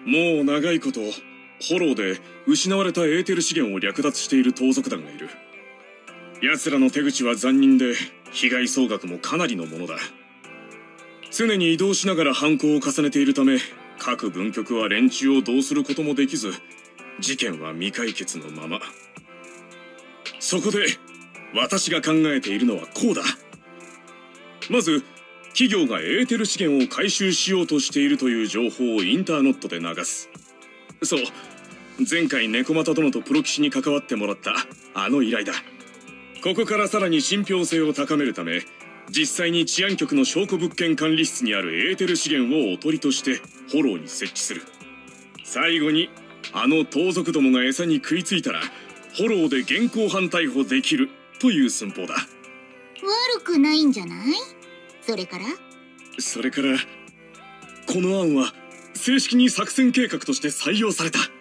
もう長いことホローで失われたエーテル資源を略奪している盗賊団がいる。奴らの手口は残忍で被害総額もかなりのものだ。常に移動しながら犯行を重ねているため、各分局は連中をどうすることもできず、事件は未解決のまま。そこで私が考えているのはこうだ。まず企業がエーテル資源を回収しようとしているという情報をインターネットで流す。そう、前回猫又殿とプロ棋士に関わってもらったあの依頼だ。ここからさらに信憑性を高めるため、実際に治安局の証拠物件管理室にあるエーテル資源をおとりとしてフォローに設置する。最後にあの盗賊どもが餌に食いついたらフォローで現行犯逮捕できるという寸法だ。 悪くないんじゃない？それから、 この案は正式に作戦計画として採用された。 よ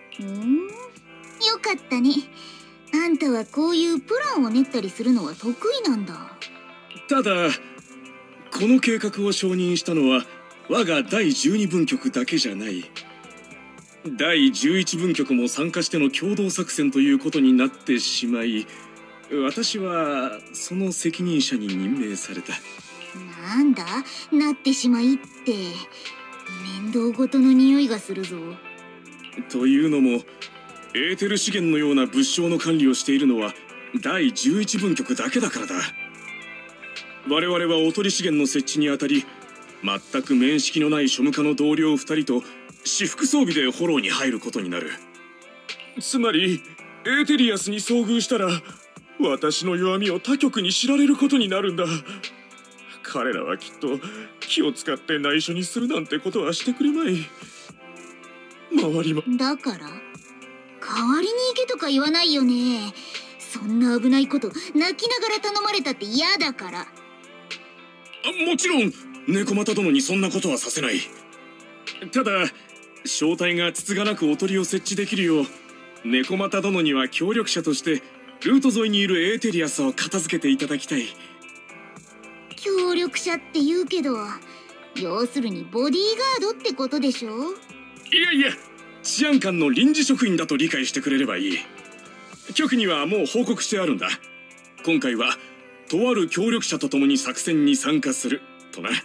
かったね。あんたはこういうプランを練ったりするのは得意なんだ。 ただこの計画を承認したのは我が第12分局だけじゃない。第11分局も参加しての共同作戦ということになってしまい、私はその責任者に任命された。 なんだ、なってしまいって面倒ごとの匂いがするぞ。 というのもエーテル資源のような物証の管理をしているのは第11分局だけだからだ。我々はおとり資源の設置にあたり、全く面識のない庶務課の同僚2人と私服装備でフォローに入ることになる。つまりエーテリアスに遭遇したら私の弱みを他局に知られることになるんだ。彼らはきっと気を使って内緒にするなんてことはしてくれまい。周りもだから代わりに行けとか言わないよね。そんな危ないこと泣きながら頼まれたって嫌だから。 もちろん猫又殿にそんなことはさせない。ただ正体がつつがなくおとりを設置できるよう、猫又殿には協力者としてルート沿いにいるエーテリアスを片付けていただきたい。 協力者って言うけど、要するにボディーガードってことでしょ？ いや、治安官の臨時職員だと理解してくれればいい。局にはもう報告してあるんだ。今回はとある協力者と共に作戦に参加するとな。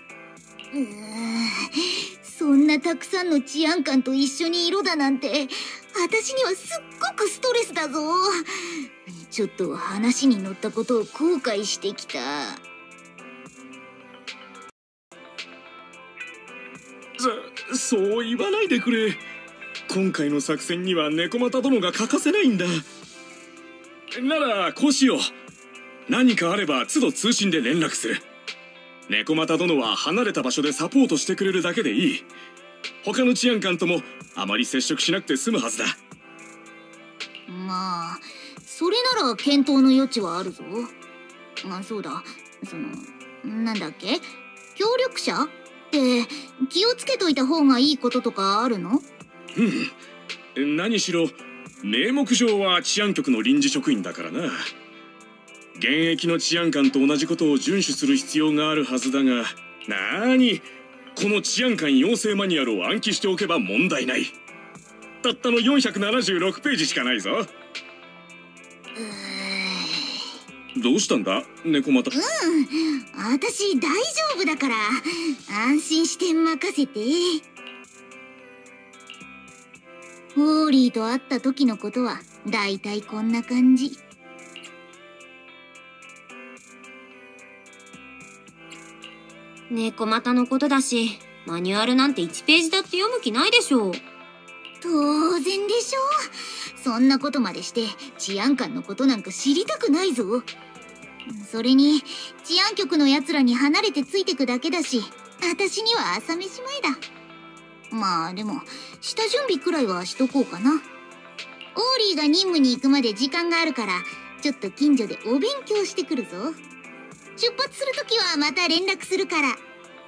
そんなたくさんの治安官と一緒にいろだなんて、私にはすっごくストレスだぞ。ちょっと話に乗ったことを後悔してきた。 そう言わないでくれ。今回の作戦には猫又殿が欠かせないんだ。ならこうしよう。何かあれば都度通信で連絡する。猫又殿は離れた場所でサポートしてくれるだけでいい。他の治安官ともあまり接触しなくて済むはずだ。 まあそれなら検討の余地はあるぞ。そうだ、なんだっけ、協力者って気をつけといた方がいいこととかあるの？ 何しろ名目上は治安局の臨時職員だからな。現役の治安官と同じことを遵守する必要があるはずだが、この治安官養成マニュアルを暗記しておけば問題ない。たったの476ページしかないぞ。どうしたんだ猫又？ 私大丈夫だから、安心して任せて。ホーリーと会った時のことはだいたいこんな感じ。 猫又のことだし、マニュアルなんて1ページだって読む気ないでしょう。 当然でしょ。そんなことまでして治安官のことなんか知りたくないぞ。それに治安局のやつらに離れてついてくだけだし、私には朝飯前だ。まあでも下準備くらいはしとこうかな。オーリーが任務に行くまで時間があるから、ちょっと近所でお勉強してくるぞ。出発するときはまた連絡するから。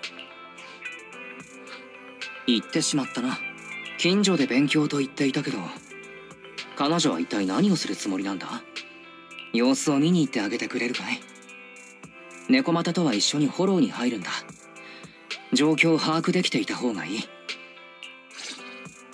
言ってしまったな。近所で勉強と言っていたけど、彼女は一体何をするつもりなんだ？様子を見に行ってあげてくれるかい？猫又とは一緒にフォローに入るんだ。状況を把握できていた方がいい。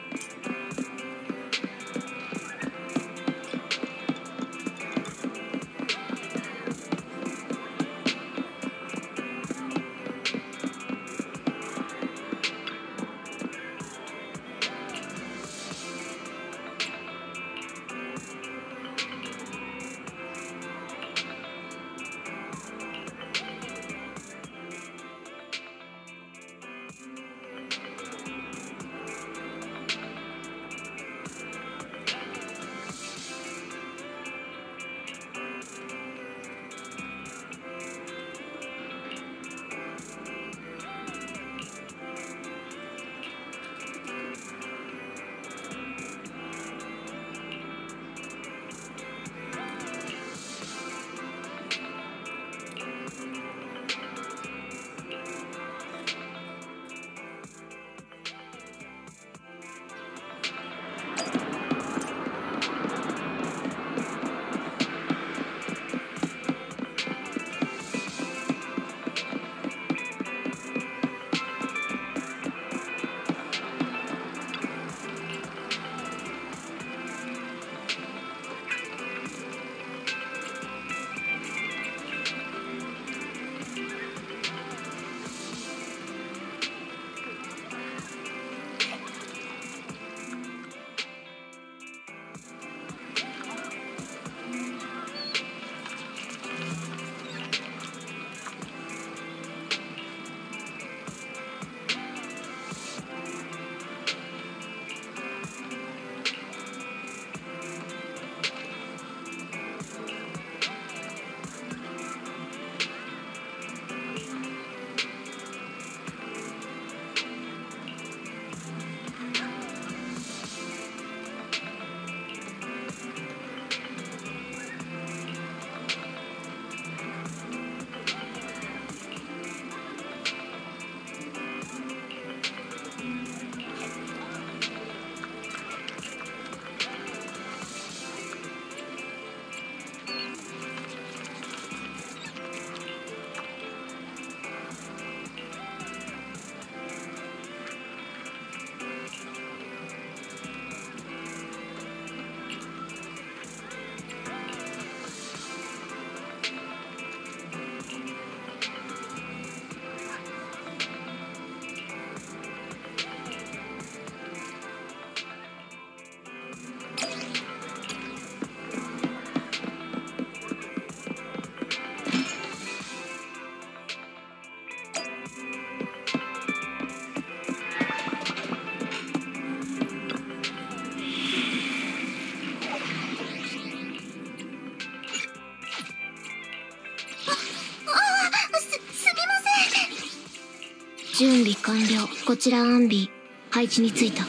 準備完了。こちらアンビ、配置についた。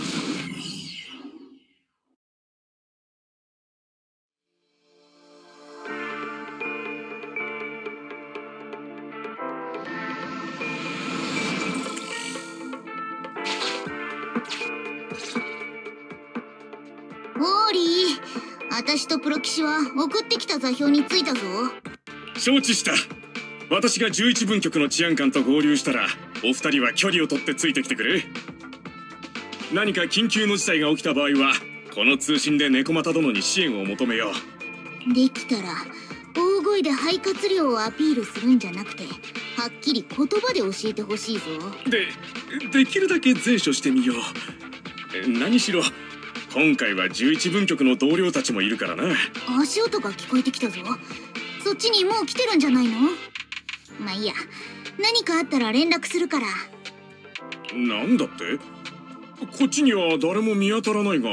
オーリー、私とプロ騎士は送ってきた座標に着いたぞ。 承知した。私が11分局の治安官と合流したらお二人は距離を取ってついてきてくれ。何か緊急の事態が起きた場合はこの通信で猫又殿に支援を求めよう。できたら大声で肺活量をアピールするんじゃなくて、はっきり言葉で教えてほしいぞ。 できるだけ善処してみよう。何しろ今回は11分局の同僚たちもいるからな。 足音が聞こえてきたぞ。そっちにもう来てるんじゃないの？まあいいや、何かあったら連絡するから。 なんだって？こっちには誰も見当たらないが。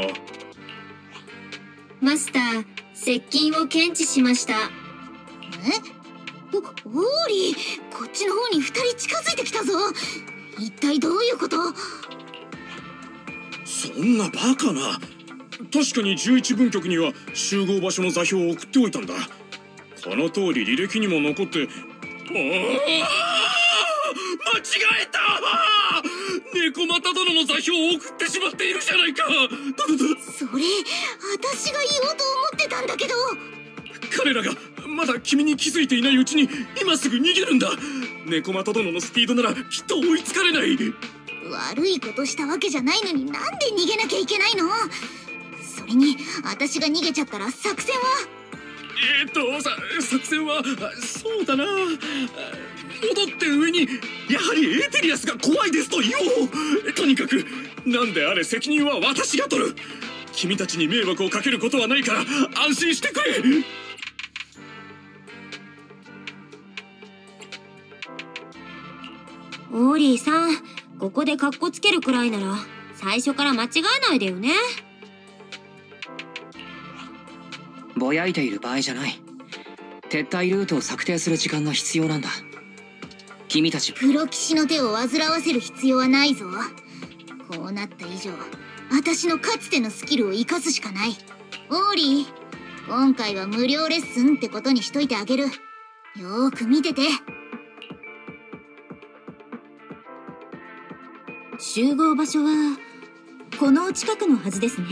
マスター、接近を検知しました。 オーリー、こっちの方に2人近づいてきたぞ。一体どういうこと？ そんなバカな。確かに11分局には集合場所の座標を送っておいたんだ。この通り履歴にも残って。間違えた。猫又殿の座標を送ってしまっているじゃないか。 それ私が言おうと思ってたんだけど。 彼らがまだ君に気づいていないうちに今すぐ逃げるんだ。猫又殿のスピードならきっと追いつかれない。 悪いことしたわけじゃないのになんで逃げなきゃいけないの？それに私が逃げちゃったら作戦は？ 作戦はそうだな。戻って上にやはりエーテリアスが怖いですと言おう。とにかくなんであれ責任は私が取る。君たちに迷惑をかけることはないから安心してくれ。 オーリーさん、ここでカッコつけるくらいなら最初から間違えないでよね。 ぼやいている場合じゃない。撤退ルートを策定する時間が必要なんだ。君たち黒騎士の手を煩わせる必要はないぞ。こうなった以上私のかつてのスキルを生かすしかない。オーリー、今回は無料レッスンってことにしといてあげる。よーく見てて。 集合場所はこの近くのはずですね。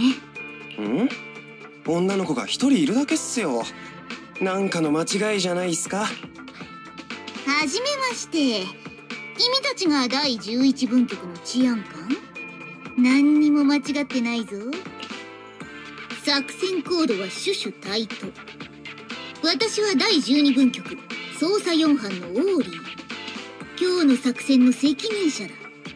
女の子が一人いるだけっすよ。なんかの間違いじゃないっすか？ はじめまして。君たちが第11分局の治安官？何にも間違ってないぞ。作戦コードはシュシュタイト。私は第12分局捜査4班のオーリー。今日の作戦の責任者だ。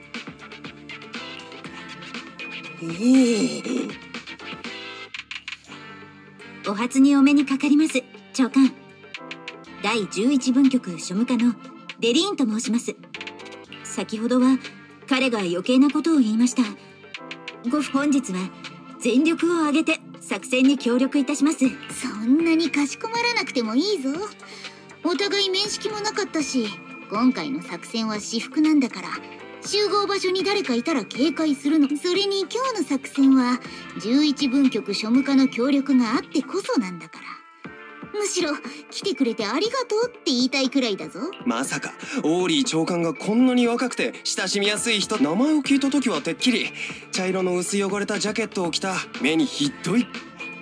お初にお目にかかります、長官。第11分局庶務課のデリーンと申します。先ほどは彼が余計なことを言いました。本日は全力を挙げて作戦に協力いたします。 そんなにかしこまらなくてもいいぞ。お互い面識もなかったし、今回の作戦は私服なんだから、集合場所に誰かいたら警戒するの。それに今日の作戦は11分局庶務課の協力があってこそなんだから。むしろ来てくれてありがとうって言いたいくらいだぞ。 まさかオーリー長官がこんなに若くて親しみやすい人。名前を聞いた時はてっきり茶色の薄汚れたジャケットを着た目にひどい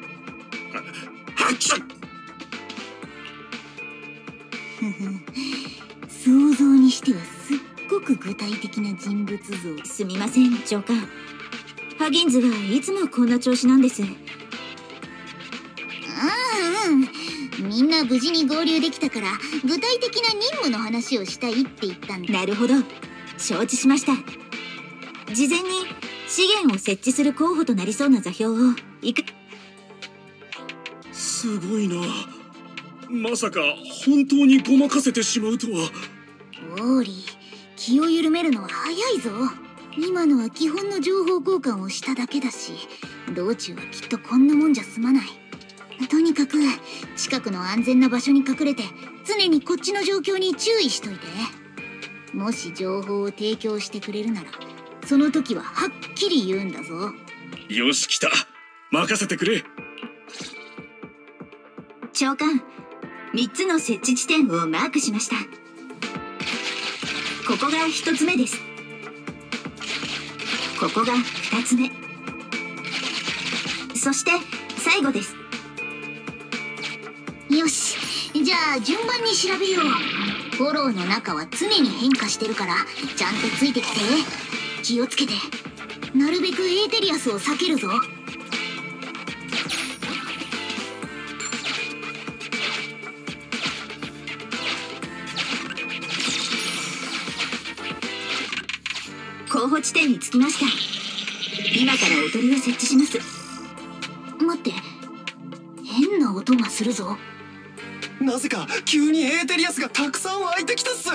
想像にしてはすっごく具体的な人物像。 すみません、長官。ハギンズはいつもこんな調子なんです。 みんな無事に合流できたから具体的な任務の話をしたいって言ったんだ。 なるほど、承知しました。事前に資源を設置する候補となりそうな座標をすごいな。まさか本当にごまかせてしまうとは。 オーリー、気を緩めるのは早いぞ。今のは基本の情報交換をしただけだし、道中はきっとこんなもんじゃ済まない。とにかく近くの安全な場所に隠れて常にこっちの状況に注意しといて。もし情報を提供してくれるならその時ははっきり言うんだぞ。 よし、来た。任せてくれ。 長官、3つの設置地点をマークしました。ここが1つ目です。ここが2つ目。そして最後です。 よし、じゃあ順番に調べよう。フォローの中は常に変化してるからちゃんとついてきて。気をつけて。なるべくエーテリアスを避けるぞ。 候補地点に着きました。今からおとりを設置します。 待って、変な音がするぞ。 なぜか急にエーテリアスがたくさん湧いてきたっす。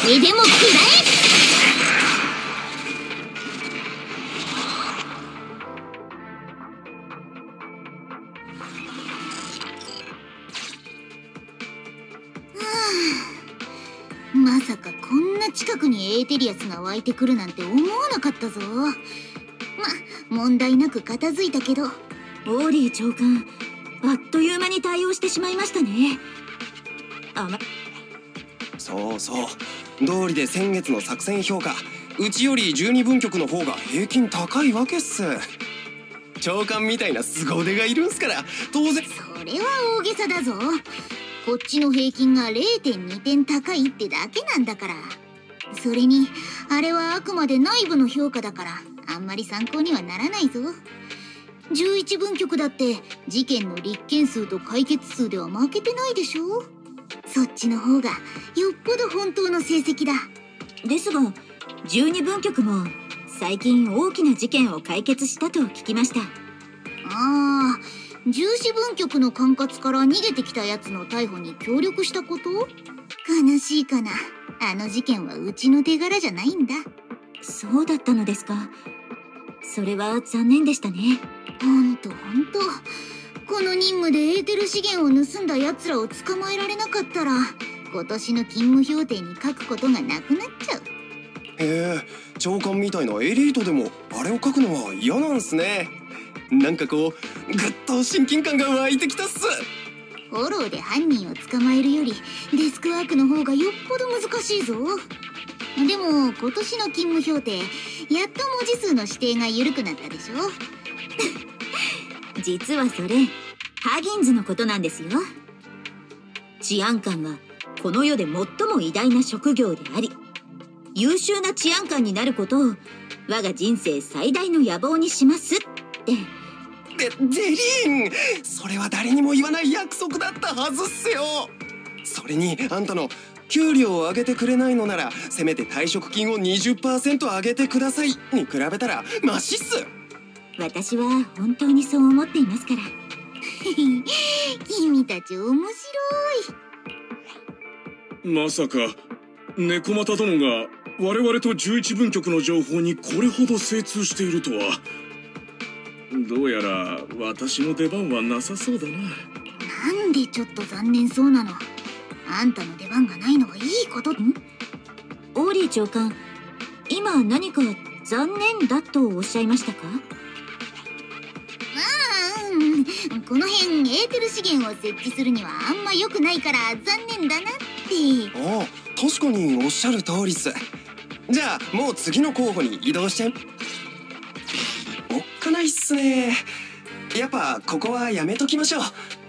れでも食らえ。まさかこんな近くにエーテリアスが湧いてくるなんて思わなかったぞ。問題なく片付いたけど。 オーリー長官、あっという間に対応してしまいましたね。 そうそう、道理で先月の作戦評価、うちより12分局の方が平均高いわけっす。長官みたいな凄腕がいるんすから当然。 それは大げさだぞ。こっちの平均が 0.2 点高いってだけなんだから。それにあれはあくまで内部の評価だからあんまり参考にはならないぞ。11分局だって事件の立件数と解決数では負けてないでしょ。そっちの方がよっぽど本当の成績だ。 ですが12分局も最近大きな事件を解決したと聞きました。 重視分局の管轄から逃げてきたやつの逮捕に協力したこと？悲しいかな。あの事件はうちの手柄じゃないんだ。 そうだったのですか。それは残念でしたね。 ほんとこの任務でエーテル資源を盗んだやつらを捕まえられなかったら今年の勤務評定に書くことがなくなっちゃう。 長官みたいなエリートでもあれを書くのは嫌なんすね。なんかこうぐっと親近感が湧いてきたっす。 フォローで犯人を捕まえるよりデスクワークの方がよっぽど難しいぞ。でも今年の勤務評定やっと文字数の指定が緩くなったでしょ。 実はそれハギンズのことなんですよ。治安官はこの世で最も偉大な職業であり、優秀な治安官になることを我が人生最大の野望にしますって。 デリーン、それは誰にも言わない約束だったはずっすよ。それにあんたの給料を上げてくれないのならせめて退職金を 20% 上げてくださいに比べたらマシっす。 私は本当にそう思っていますから。 君たち面白い。 まさか猫又殿が我々と11分局の情報にこれほど精通しているとは。どうやら私の出番はなさそうだな。 なんでちょっと残念そうなの。あんたの出番がないのはいいこと？ オーリー長官、今何か残念だとおっしゃいましたか？ この辺エーテル資源を設置するにはあんま良くないから残念だなって。 ああ、確かにおっしゃる通りっす。じゃあもう次の候補に移動しちゃう。おっかないっすね。やっぱここはやめときましょう。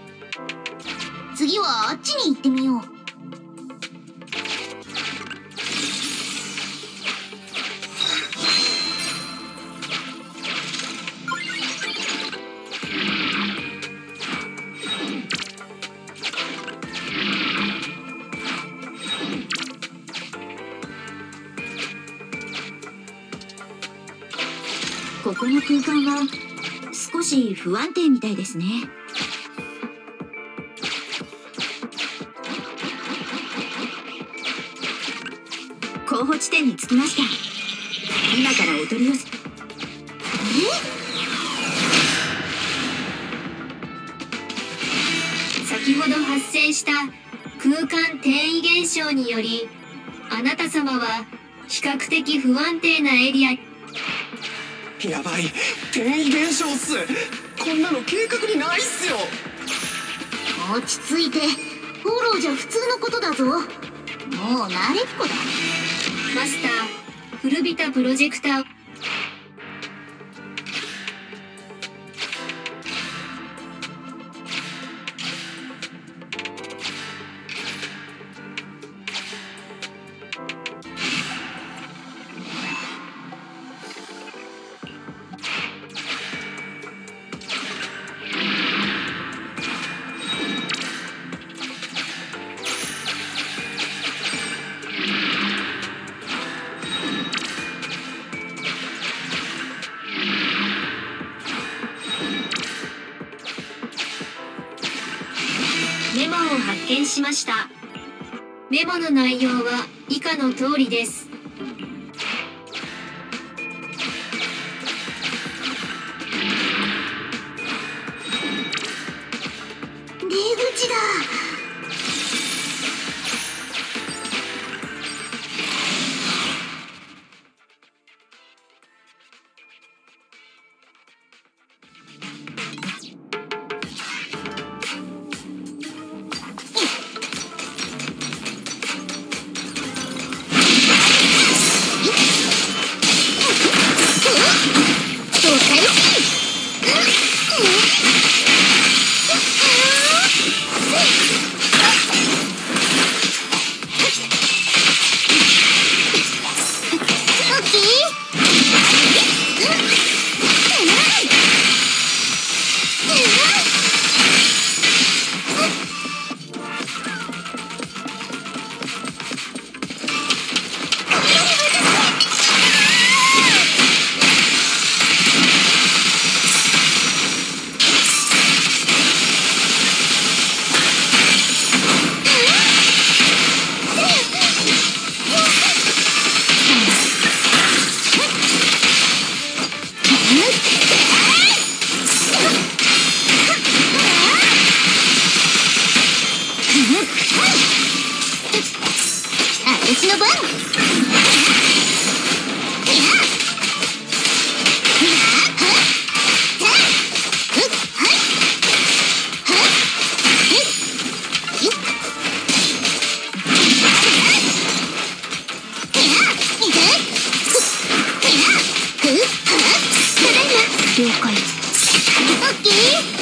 次はあっちに行ってみよう。 ここの空間は少し不安定みたいですね。候補地点に着きました。今からお取り寄せ。 先ほど発生した空間転移現象によりあなた様は比較的不安定なエリア。 やばい、転移現象っす。こんなの計画にないっすよ。 落ち着いて。フォローじゃ普通のことだぞ。もう慣れっこだ。 マスター、古びたプロジェクター。メモを発見しました。 メモの内容は以下の通りです。 出口だ。私の番。了解。オッケー。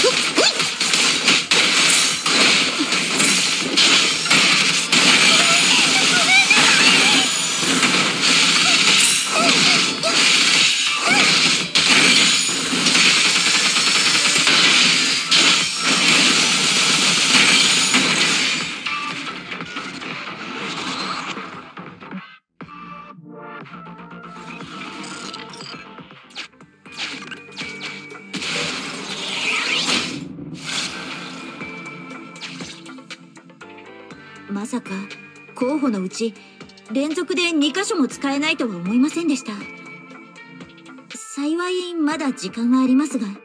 まさか候補のうち連続で2箇所も使えないとは思いませんでした。幸いまだ時間はありますが。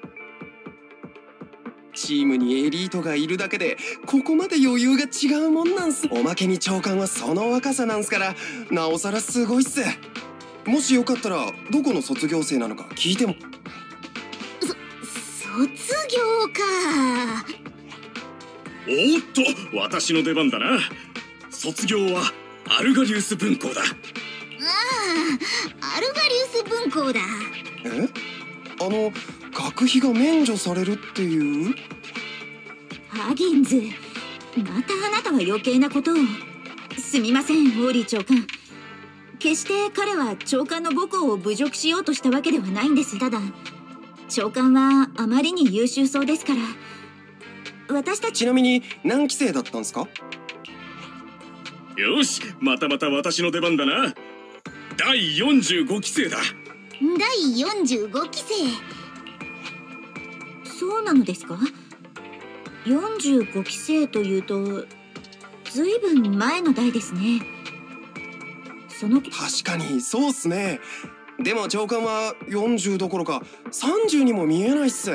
チームにエリートがいるだけでここまで余裕が違うもんなんす。おまけに長官はその若さなんすから、なおさらすごいっす。もしよかったらどこの卒業生なのか聞いても。 卒業か。 おっと、私の出番だな。卒業はアルガリウス分校だ。 ああ、アルガリウス分校だ。 学費が免除されるっていう？ ハギンズ、またあなたは余計なことを。すみません、オーリー長官。決して彼は長官の母校を侮辱しようとしたわけではないんです。ただ長官はあまりに優秀そうですから。私たち。 ちなみに何期生だったんすか？ よし、また私の出番だな。第45期生だ。 第45期生。 そうなのですか？45期生というとずいぶん前の代ですね。 確かにそうっすね。でも長官は40どころか30にも見えないっす。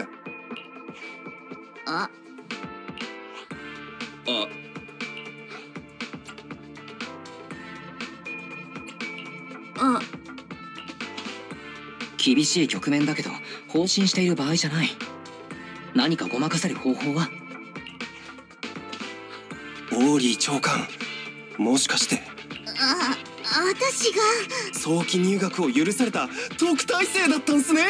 厳しい局面だけど放心している場合じゃない。何かごまかせる方法は？ オーリー長官、もしかして私が早期入学を許された特待生だったんすね。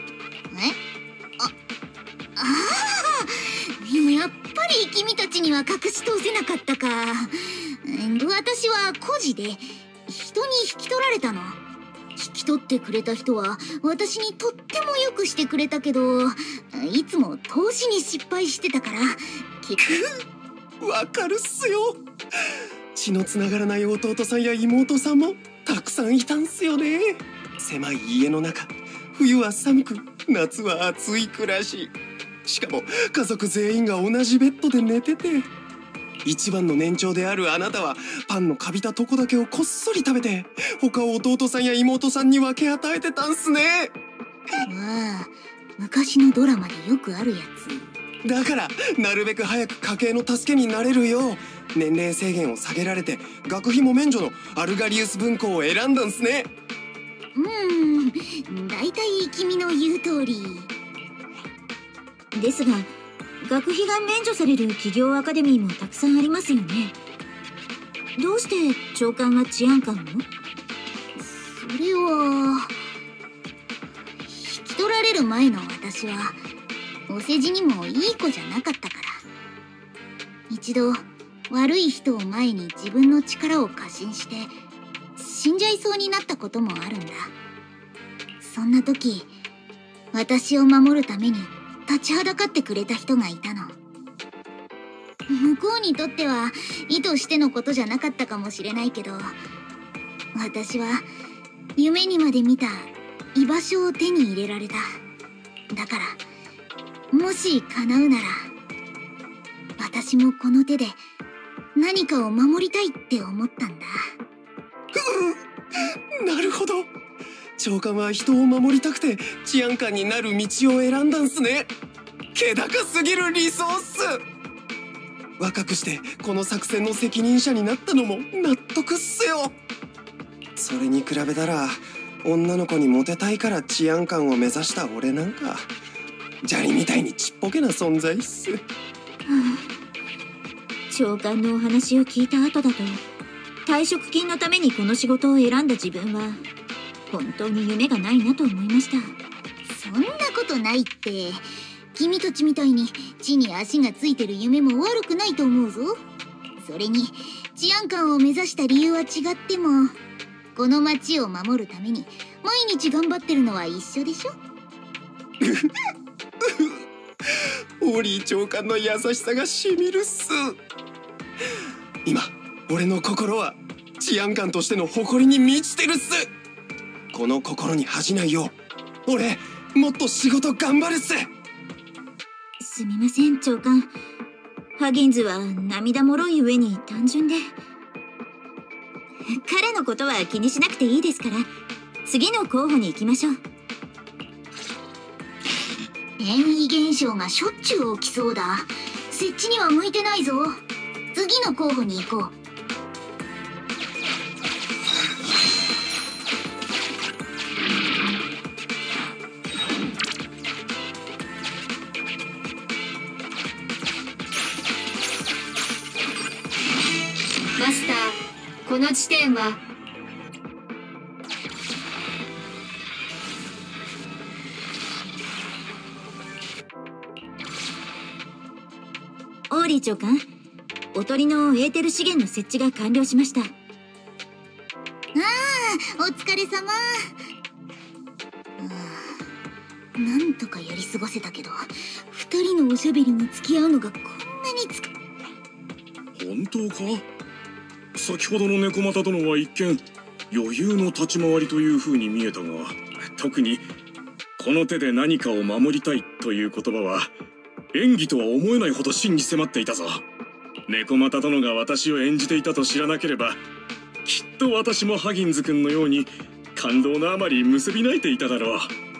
やっぱり君たちには隠し通せなかったか。私は孤児で人に引き取られたの。引き取ってくれた人は私にとってもよくしてくれたけど、いつも投資に失敗してたから結局わかるっすよ。血のつながらない弟さんや妹さんもたくさんいたんすよね。狭い家の中、冬は寒く夏は暑い暮らし。しかも家族全員が同じベッドで寝てて。 一番の年長であるあなたはパンのかびたとこだけをこっそり食べて、他を弟さんや妹さんに分け与えてたんすね。 わあ、昔のドラマでよくあるやつ。 だからなるべく早く家計の助けになれるよう年齢制限を下げられて学費も免除のアルガリウス文庫を選んだんすね。 だいたい君の言う通りですが、学費が免除される企業アカデミーもたくさんありますよね。どうして長官は治安官を？ それは引き取られる前の私はお世辞にもいい子じゃなかったから。一度悪い人を前に自分の力を過信して死んじゃいそうになったこともあるんだ。そんな時、私を守るために立ちはだかってくれた人がいたの。向こうにとっては意図してのことじゃなかったかもしれないけど、私は夢にまで見た居場所を手に入れられた。だからもし叶うなら私もこの手で何かを守りたいって思ったんだ。 なるほど。長官は人を守りたくて治安官になる道を選んだんすね。気高すぎるリソース。若くしてこの作戦の責任者になったのも納得っすよ。それに比べたら女の子にモテたいから治安官を目指した俺なんか砂利みたいにちっぽけな存在っす。 長官のお話を聞いた後だと、退職金のためにこの仕事を選んだ自分は本当に夢がないなと思いました。 そんなことないって。君たちみたいに地に足がついてる夢も悪くないと思うぞ。それに治安官を目指した理由は違っても、この町を守るために毎日頑張ってるのは一緒でしょ。 オーリー長官の優しさがしみるっす。今俺の心は治安官としての誇りに満ちてるっす。この心に恥じないよう俺もっと仕事頑張るっす。 すみません長官、ハギンズは涙もろい上に単純で、彼のことは気にしなくていいですから、次の候補に行きましょう。 変異現象がしょっちゅう起きそうだ。設置には向いてないぞ。次の候補に行こう。 マスター、この地点はオーリー長官、おとりのエーテル資源の設置が完了しました。 お疲れ様。なんとかやり過ごせたけど、二人のおしゃべりに付き合うのがこんなに本当か？先ほどの猫又殿は一見余裕の立ち回りという風に見えたが、特にこの手で何かを守りたいという言葉は演技とは思えないほど真に迫っていたぞ。猫又殿が私を演じていたと知らなければ、きっと私もハギンズ君のように感動のあまり結び泣いていただろう。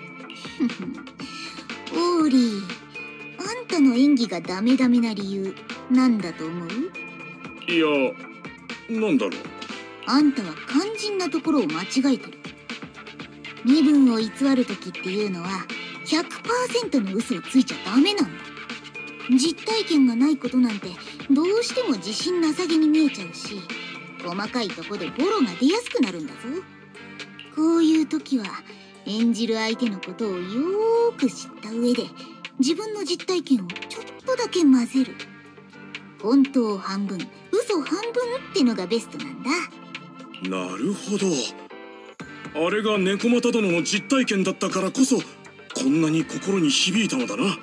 オーリー、あんたの演技がダメダメな理由なんだと思う？ いや、なんだろう。 あんたは肝心なところを間違えてる。身分を偽る時っていうのは 100% の嘘をついちゃダメなんだ。実体験がないことなんてどうしても自信なさげに見えちゃうし、細かいとこでボロが出やすくなるんだぞ。こういう時は演じる相手のことをよーく知った上で自分の実体験をちょっとだけ混ぜる。本当半分、嘘半分ってのがベストなんだ。 なるほど。あれが猫又殿の実体験だったからこそこんなに心に響いたのだな。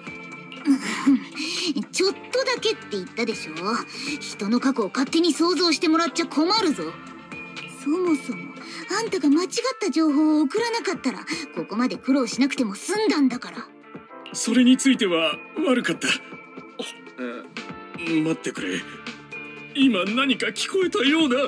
ちょっとだけって言ったでしょ。人の過去を勝手に想像してもらっちゃ困るぞ。そもそもあんたが間違った情報を送らなかったらここまで苦労しなくても済んだんだから。 それについては悪かった。待ってくれ。 今何か聞こえたような。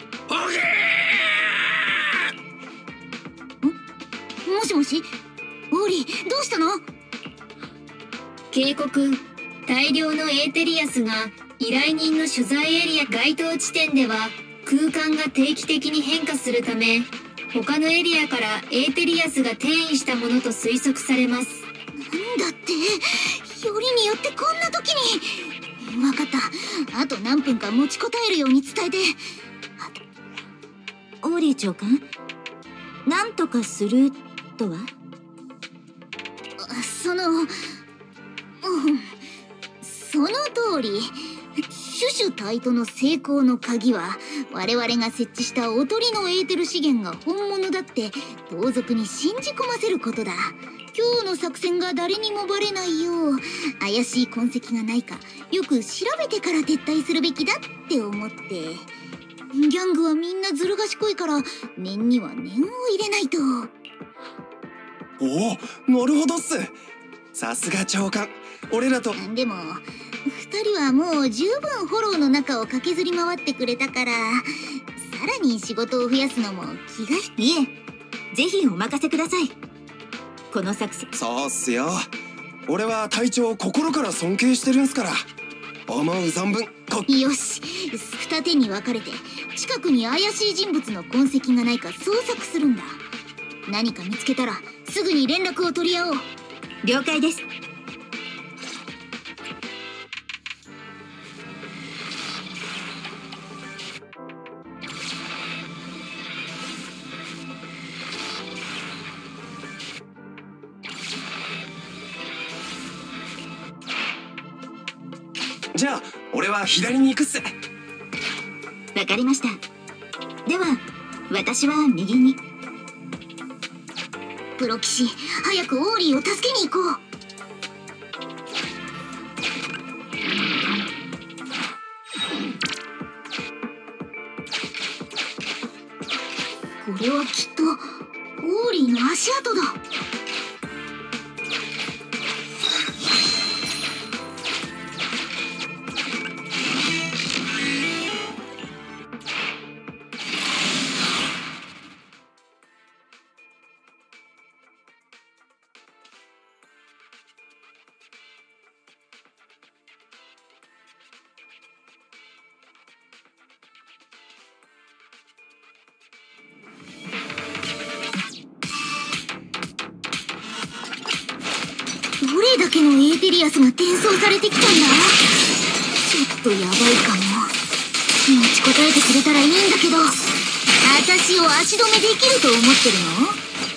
もしもし、オーリー、どうしたの？ 警告。大量のエーテリアスが依頼人の取材エリア該当地点では空間が定期的に変化するため、他のエリアからエーテリアスが転移したものと推測されます。 なんだって、よりによってこんな時に。わかった。あと何分か持ちこたえるように伝えて。 オーリー長官、なんとかするとは？ その通り。シュシュタイトの成功の鍵は、我々が設置したおとりのエーテル資源が本物だって同族に信じ込ませることだ。今日の作戦が誰にもバレないよう、怪しい痕跡がないかよく調べてから撤退するべきだって思って。ギャングはみんなずる賢いから、念には念を入れないと。 おお、なるほどっす。さすが長官。俺らと。 でも2人はもう十分フォローの中を駆けずり回ってくれたから、さらに仕事を増やすのも気が。 いえ、ぜひお任せください。この作戦。 そうっすよ。俺は隊長を心から尊敬してるんすから。思う存分よし、二手に分かれて近くに怪しい人物の痕跡がないか捜索するんだ。何か見つけたらすぐに連絡を取り合おう。 了解です。 じゃあ俺は左に行くっす。 わかりました。では私は右に。 プロ騎士、早くオーリーを助けに行こう。これはきっとオーリーの足跡だ。どれだけのエーテリアスが転送されてきたんだ。ちょっとやばいかも。持ちこたえてくれたらいいんだけど、私を足止めできると思ってるの？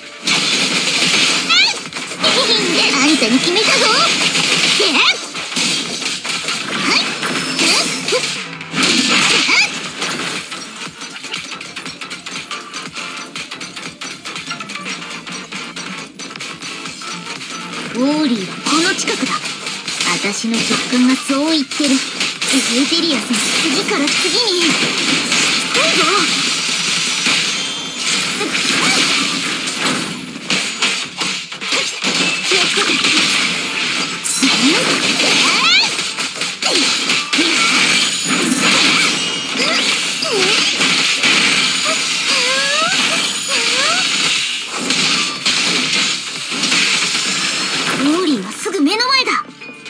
あんたに決めたぞ。オーリーはこの近くだ。私の直感がそう言ってる。エーテリアスが次から次に。来いぞ。気をつけて。オーリーはすぐ目の前だ。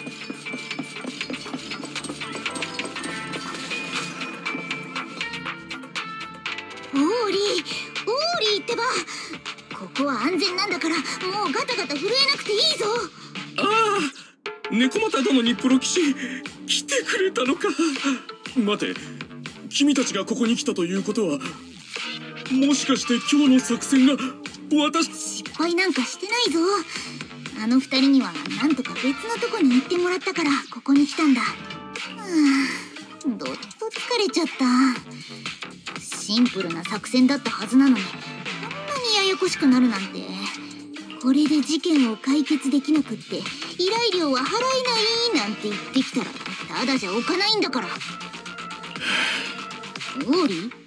オーリーってば。ここは安全なんだから、もうガタガタ震えなくていいぞ。 ああ、猫又殿にプロ騎士来てくれたのか。待て、君たちがここに来たということは、もしかして今日の作戦が失敗なんかしてないぞ。あの二人にはなんとか別のとこに行ってもらったからここに来たんだ。どっと疲れちゃった。シンプルな作戦だったはずなのに、こんなにややこしくなるなんて。これで事件を解決できなくって依頼料は払えないなんて言ってきたらただじゃおかないんだから。オーリー、聞いてる？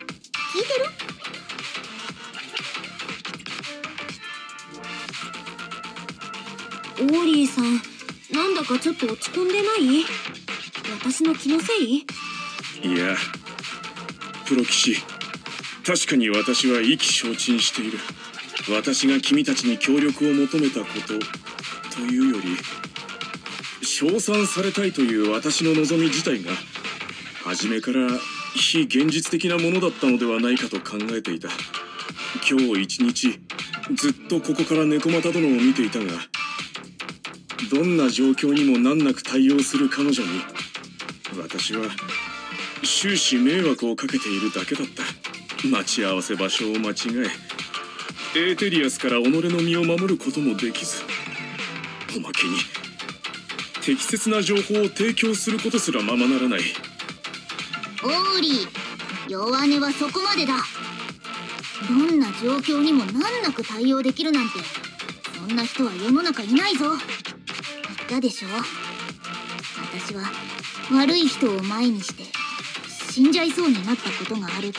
オーリーさん、なんだかちょっと落ち込んでない？私の気のせい？ いや、プロ騎士、確かに私は意気消沈している。私が君たちに協力を求めたことというより、称賛されたいという私の望み自体が初めから非現実的なものだったのではないかと考えていた。今日一日ずっとここから猫又殿を見ていたが、どんな状況にも難なく対応する彼女に私は終始迷惑をかけているだけだった。待ち合わせ場所を間違え、エーテリアスから己の身を守ることもできず、おまけに適切な情報を提供することすらままならない。 オーリー、弱音はそこまでだ。どんな状況にも難なく対応できるなんて、そんな人は世の中いないぞ。言ったでしょ。私は悪い人を前にして死んじゃいそうになったことがあるって。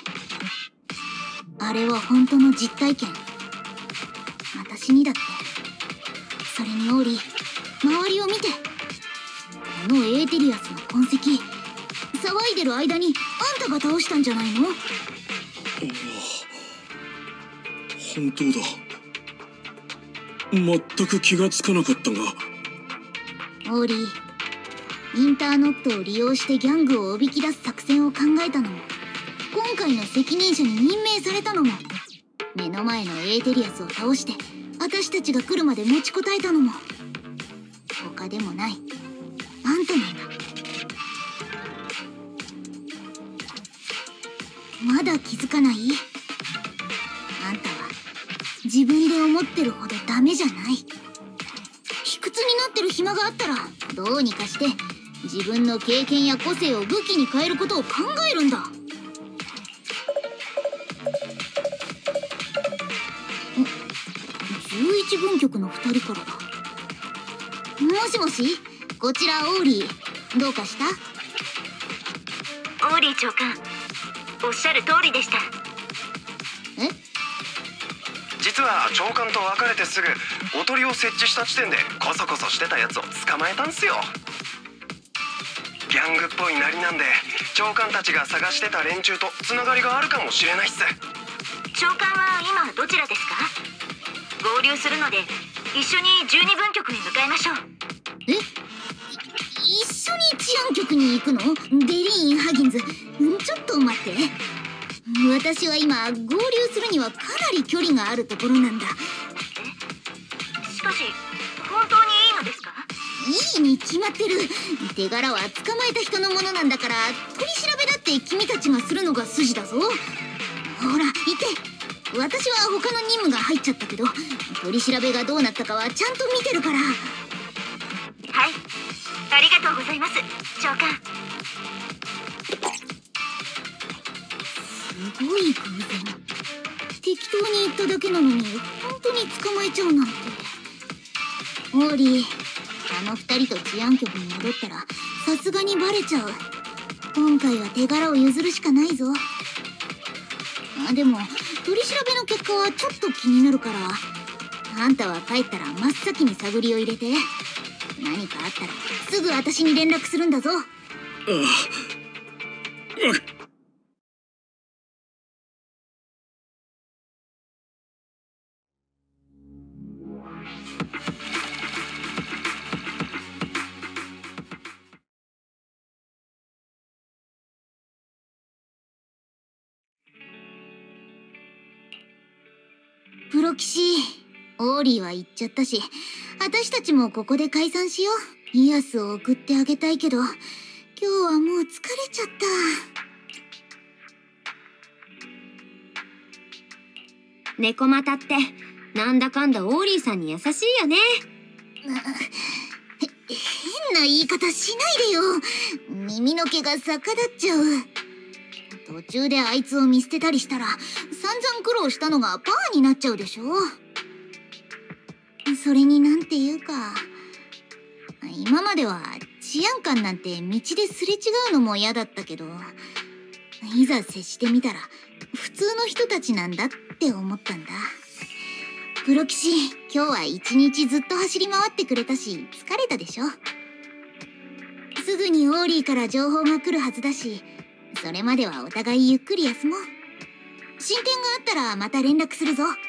あれは本当の実体験。私にだって。それにオーリー、周りを見て。このエーテリアスの痕跡、騒いでる間にあんたが倒したんじゃないの？ 本当だ。全く気がつかなかったが。 オーリー、インターノットを利用してギャングをおびき出す作戦を考えたのも、今回の責任者に任命されたのも、目の前のエーテリアスを倒して私たちが来るまで持ちこたえたのも、他でもないあんたなんだ。まだ気づかない？あんたは自分で思ってるほどダメじゃない。卑屈になってる暇があったら、どうにかして自分の経験や個性を武器に変えることを考えるんだ。11分局の2人からだ。もしもし、こちらオーリー、どうかした？ オーリー長官、おっしゃる通りでした。 え？ 実は長官と別れてすぐおとりを設置した地点でコソコソしてたやつを捕まえたんすよ。ギャングっぽいなりなんで、長官たちが探してた連中とつながりがあるかもしれないっす。 長官は今どちらですか？合流するので一緒に12分局へ向かいましょう。 え？一緒に治安局に行くの？デリーン・ハギンズ、ちょっと待って。私は今合流するにはかなり距離があるところなんだ。 しかし本当にいいのですか？ いいに決まってる。手柄は捕まえた人のものなんだから、取り調べだって君たちがするのが筋だぞ。ほら、行け。私は他の任務が入っちゃったけど、取り調べがどうなったかはちゃんと見てるから。 はい、ありがとうございます長官。 すごい偶然。適当に言っただけなのに本当に捕まえちゃうなんて。オーリー、あの2人と治安局に戻ったらさすがにバレちゃう。今回は手柄を譲るしかないぞ。でも取り調べの結果はちょっと気になるから、あんたは帰ったら真っ先に探りを入れて。何かあったらすぐ私に連絡するんだぞ。 ああ、 プロ騎士、オーリーは行っちゃったし、私たちもここで解散しよう。イアスを送ってあげたいけど、今日はもう疲れちゃった。 猫又ってなんだかんだオーリーさんに優しいよね。 変な言い方しないでよ。耳の毛が逆立っちゃう。途中であいつを見捨てたりしたら散々苦労したのがパーになっちゃうでしょ。それになんていうか、今までは治安官なんて道ですれ違うのも嫌だったけど、いざ接してみたら普通の人たちなんだって思ったんだ。プロ騎士、今日は一日ずっと走り回ってくれたし疲れたでしょ。すぐぐにオーリーから情報が来るはずだし、それまではお互いゆっくり休もう。進展があったらまた連絡するぞ。